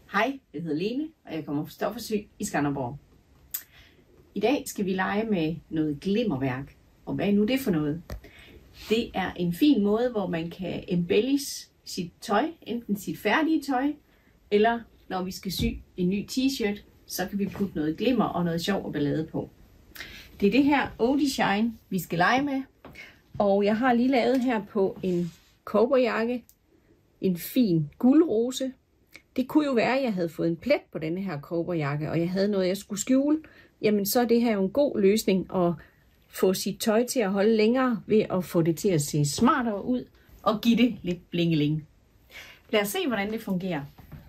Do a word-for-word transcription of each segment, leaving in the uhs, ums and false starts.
Hej, jeg hedder Lene, og jeg kommer fra Stoffersyg i Skanderborg. I dag skal vi lege med noget glimmerværk. Og hvad er nu det for noget? Det er en fin måde, hvor man kan embellish sit tøj, enten sit færdige tøj, eller når vi skal sy en ny t-shirt, så kan vi putte noget glimmer og noget sjov og ballade på. Det er det her Oldie Shine, vi skal lege med. Og jeg har lige lavet her på en cowboyjakke, en fin guldrose. Det kunne jo være, at jeg havde fået en plet på denne her cowboyjakke, og jeg havde noget, jeg skulle skjule. Jamen, så er det her jo en god løsning at få sit tøj til at holde længere ved at få det til at se smartere ud og give det lidt blingeling. Lad os se, hvordan det fungerer.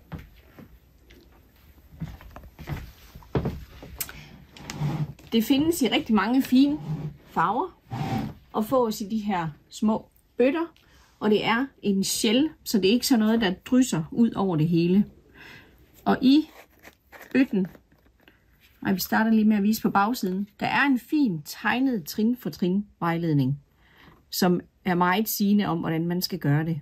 Det findes i rigtig mange fine farver og fås i de her små bøtter. Og det er en shell, så det er ikke sådan noget, der drysser ud over det hele. Og i bøtten, og vi starter lige med at vise på bagsiden, der er en fin tegnet trin for trin vejledning, som er meget sigende om, hvordan man skal gøre det.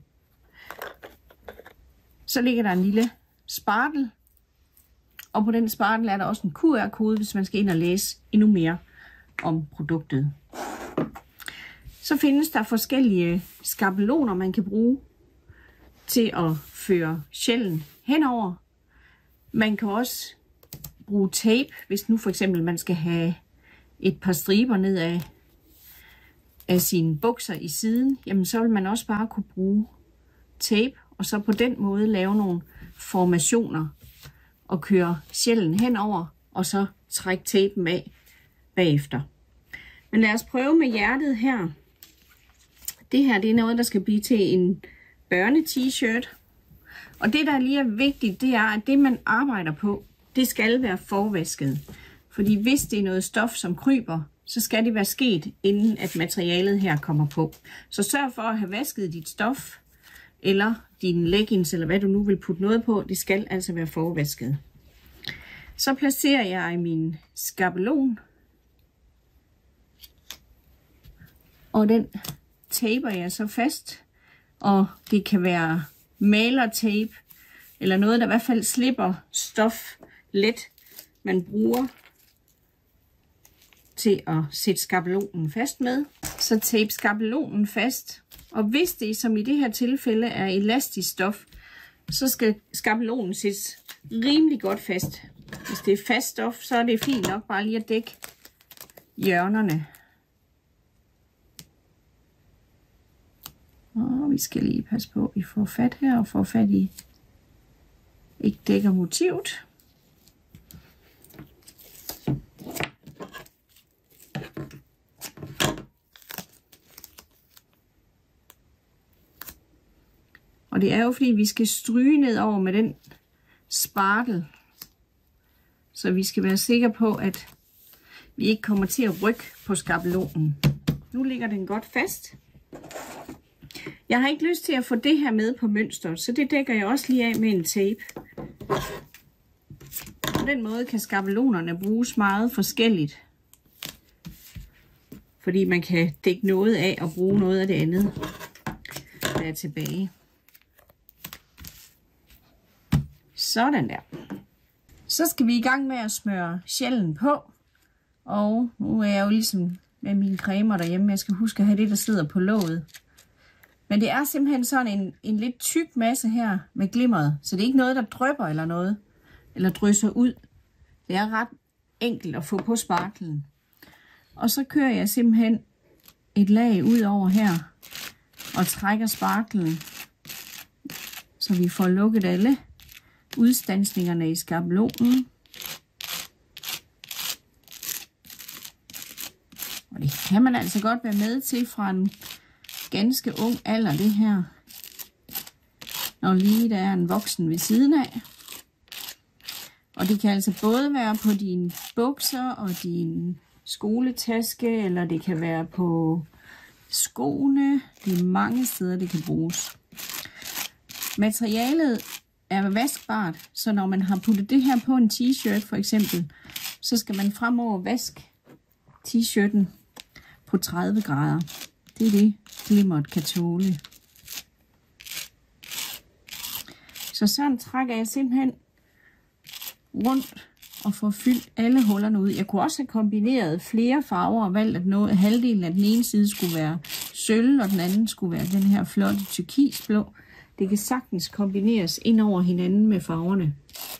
Så ligger der en lille spartel, og på den spartel er der også en Q R-kode, hvis man skal ind og læse endnu mere om produktet. Så findes der forskellige skabeloner, man kan bruge til at føre shellen henover. Man kan også bruge tape, hvis nu for eksempel man skal have et par striber ned af, af sine bukser i siden. Jamen så vil man også bare kunne bruge tape, og så på den måde lave nogle formationer og køre shellen henover, og så trække tapen af bagefter. Men lad os prøve med hjertet her. Det her, det er noget, der skal blive til en børne-t-shirt. Og det, der lige er vigtigt, det er, at det, man arbejder på, det skal være forvasket. Fordi hvis det er noget stof, som kryber, så skal det være sket, inden at materialet her kommer på. Så sørg for at have vasket dit stof, eller dine leggings, eller hvad du nu vil putte noget på. Det skal altså være forvasket. Så placerer jeg min skabelon. Og den taper jeg så fast, og det kan være malertape, eller noget, der i hvert fald slipper stof let, man bruger til at sætte skabelonen fast med. Så tape skabelonen fast, og hvis det som i det her tilfælde er elastisk stof, så skal skabelonen sættes rimelig godt fast. Hvis det er fast stof, så er det fint nok bare lige at dække hjørnerne. Og vi skal lige passe på, at vi får fat her og får fat i, ikke dækker motivet. Og det er jo fordi, vi skal stryge ned over med den spartel. Så vi skal være sikre på, at vi ikke kommer til at rykke på skabelonen. Nu ligger den godt fast. Jeg har ikke lyst til at få det her med på mønstret, så det dækker jeg også lige af med en tape. På den måde kan skabelonerne bruges meget forskelligt. Fordi man kan dække noget af og bruge noget af det andet, der er tilbage. Sådan der. Så skal vi i gang med at smøre shellen på. Og nu er jeg jo ligesom med mine cremer derhjemme. Jeg skal huske at have det, der sidder på låget. Men det er simpelthen sådan en, en lidt tyk masse her med glimmeret. Så det er ikke noget, der drypper eller noget. Eller drysser ud. Det er ret enkelt at få på spartlen. Og så kører jeg simpelthen et lag ud over her. Og trækker spartlen. Så vi får lukket alle udstansningerne i skabelonen. Og det kan man altså godt være med til fra en ganske ung alder, det her. Når lige der er en voksen ved siden af. Og det kan altså både være på dine bukser og din skoletaske, eller det kan være på skoene. Det er mange steder, det kan bruges. Materialet er vaskbart, så når man har puttet det her på en t-shirt for eksempel, så skal man fremover vaske t-shirten på tredive grader. Det er det, glimmeret kan tåle. Så sådan trækker jeg simpelthen rundt og får fyldt alle hullerne ud. Jeg kunne også have kombineret flere farver og valgt, at noget, halvdelen af den ene side skulle være sølv, og den anden skulle være den her flotte turkisblå. Det kan sagtens kombineres ind over hinanden med farverne.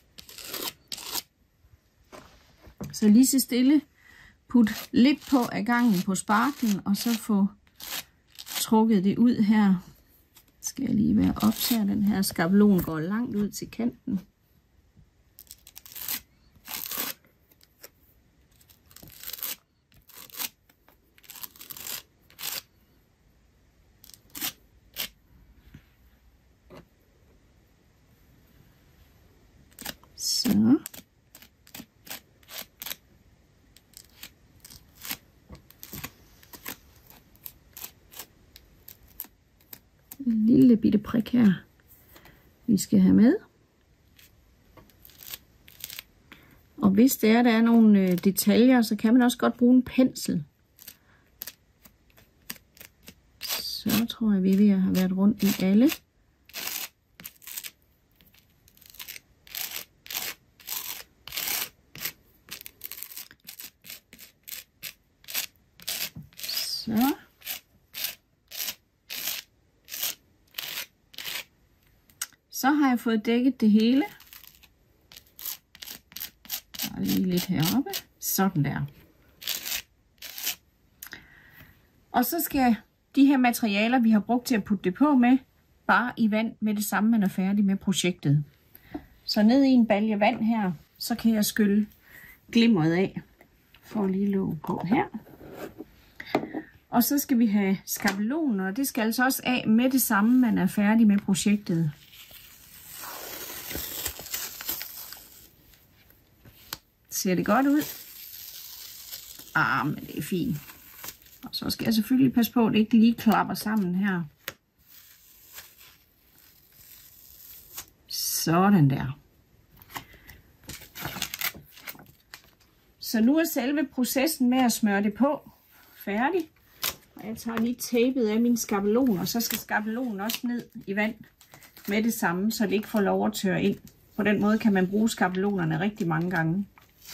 Så lige så stille put lidt på af gangen på sparklen, og så få trukket det ud her. Skal jeg lige være optager, den her skabelon går langt ud til kanten. Så. En lille bitte prik her, vi skal have med. Og hvis det er, der er nogle detaljer, så kan man også godt bruge en pensel. Så tror jeg, vi er ved at have været rundt i alle. Så. Så har jeg fået dækket det hele. Og lige lidt heroppe. Sådan der. Og så skal de her materialer, vi har brugt til at putte det på med, bare i vand med det samme, man er færdig med projektet. Så ned i en balje vand her, så kan jeg skylle glimmeret af. Får lige låg på her. Og så skal vi have skabelonen, og det skal altså også af med det samme, man er færdig med projektet. Ser det godt ud? Ah, men det er fint. Og så skal jeg selvfølgelig passe på, at det ikke lige klapper sammen her. Sådan der. Så nu er selve processen med at smøre det på færdig. Og jeg tager lige tapet af min skabelon, og så skal skabelonen også ned i vand med det samme, så det ikke får lov at tørre ind. På den måde kan man bruge skabelonerne rigtig mange gange.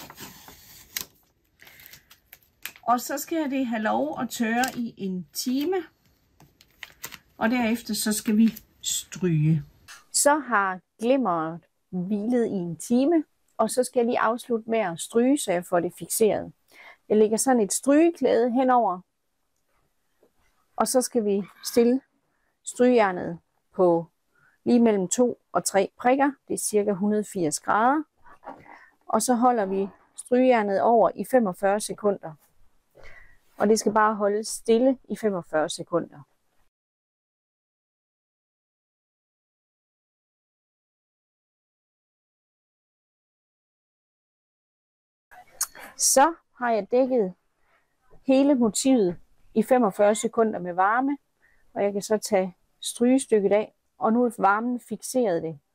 Og så skal det have lov at tørre i en time. Og derefter så skal vi stryge. Så har glimmeret hvilet i en time. Og så skal jeg lige afslutte med at stryge, så jeg får det fikseret. Jeg lægger sådan et strygeklæde henover. Og så skal vi stille strygejernet på lige mellem to og tre prikker. Det er cirka et hundrede og firs grader. Og så holder vi strygejernet over i femogfyrre sekunder. Og det skal bare holde stille i femogfyrre sekunder. Så har jeg dækket hele motivet i femogfyrre sekunder med varme. Og jeg kan så tage strygestykket af. Og nu er varmen fikseret det.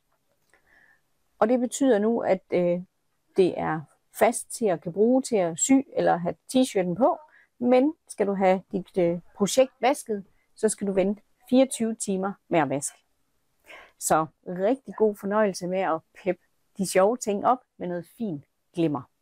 Og det betyder nu, at øh, det er fast til at kan bruge til at sy eller have t-shirten på. Men skal du have dit øh, projekt vasket, så skal du vente fireogtyve timer med at vaske. Så rigtig god fornøjelse med at peppe de sjove ting op med noget fint glimmer.